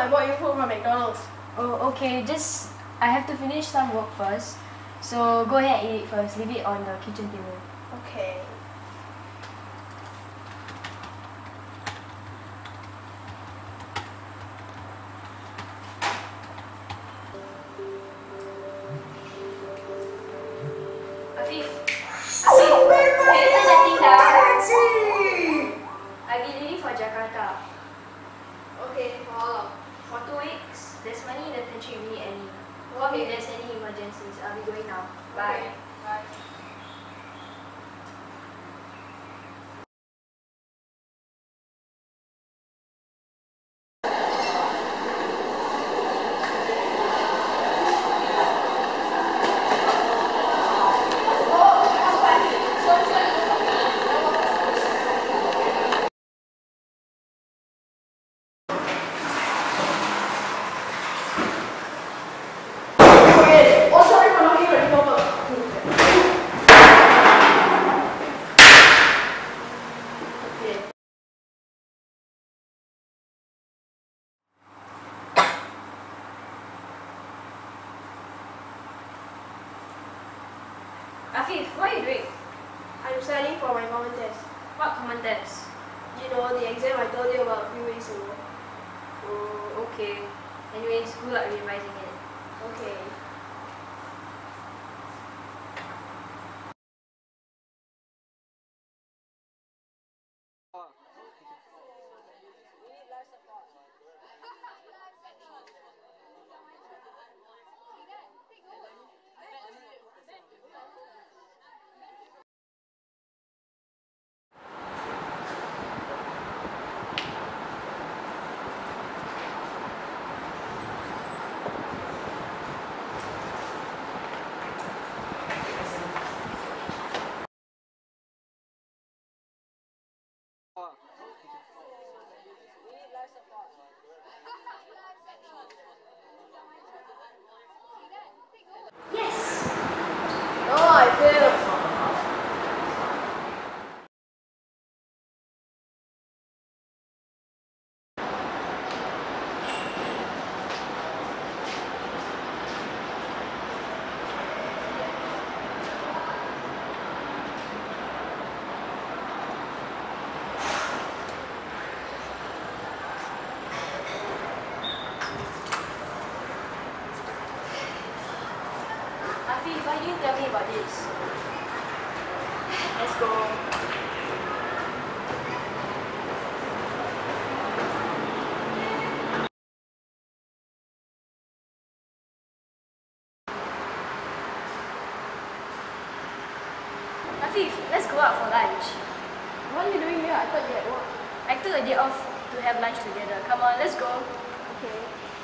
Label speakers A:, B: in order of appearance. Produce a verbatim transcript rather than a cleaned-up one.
A: I bought you food from McDonald's.
B: Oh, okay. Just, I have to finish some work first. So go ahead and eat it first. Leave it on the kitchen table.
A: Okay.
B: Afif, Afif, kita nanti dah. Lagi leaving for Jakarta.
A: Okay, for how long?
B: For two weeks. There's money in the pantry if we need any. Or if there's any emergencies, I'll be going now. Bye.
A: Okay. Bye.
B: Afif, what are you doing?
A: I'm studying for my common test.
B: What common test?
A: You know, the exam I told you about a few weeks ago.
B: Oh, okay. Anyways, good luck revising it.
A: Okay.
B: Yes!
A: No, I failed.
B: Afif, why didn't you tell me about this? Let's go. Afif, let's go out for lunch.
A: What are you doing here? I thought you had work.
B: I took a day off to have lunch together. Come on, let's go.
A: Okay.